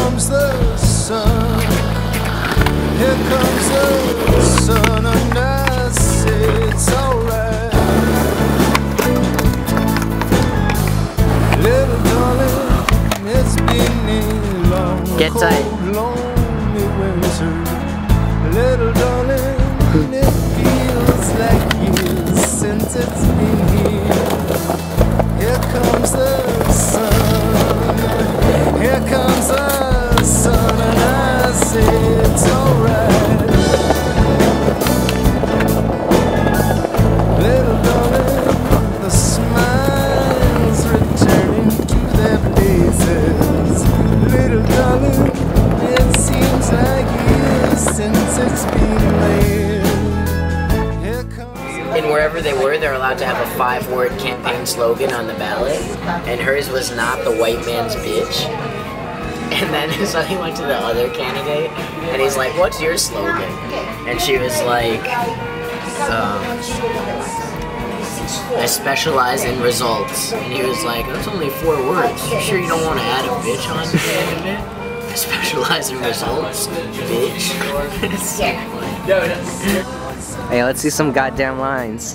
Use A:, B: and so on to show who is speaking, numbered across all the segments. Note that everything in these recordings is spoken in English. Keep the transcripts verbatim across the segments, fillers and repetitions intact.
A: comes the sun. Here comes the sun, and I say it's alright. Little darling, it's been a long,
B: Get tight.
A: cold, lonely winter. Little darling, it feels like years since it's been here. Here comes the sun. Here comes the sun, and I say it's alright. Little darling, the smiles returning to their faces. Little darling, it seems like years since it's been laid. Here comes.
B: And wherever they were, they're allowed to have a five-word campaign slogan on the ballot, and hers was "Not the white man's bitch." And then so he went to the other candidate, and he's like, "What's your slogan?" And she was like, um, "I specialize in results." And he was like, "That's only four words. You sure you don't want to add a bitch on to the end of it? I specialize in results, bitch." Hey, let's see some goddamn lines.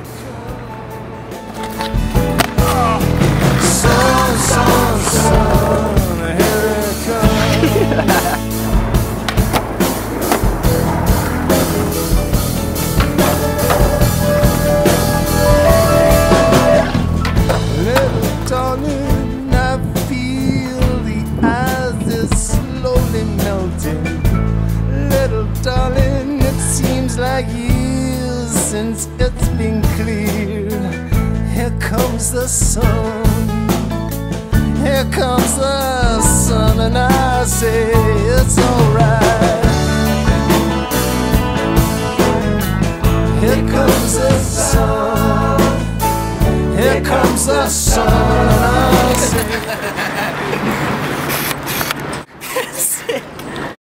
A: Sun, sun, sun, here it comes. Little darling, I feel the ice is slowly melting. Little darling, it seems like years since it's been clear. Here comes the sun. Here comes the sun, and I say it's alright. Here comes the sun. Here comes the sun, and